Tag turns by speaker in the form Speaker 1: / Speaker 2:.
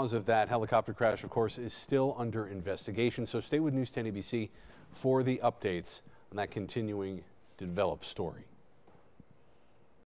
Speaker 1: cause of that helicopter crash, of course, is still under investigation. So stay with News 10 ABC for the updates on that continuing to develop story.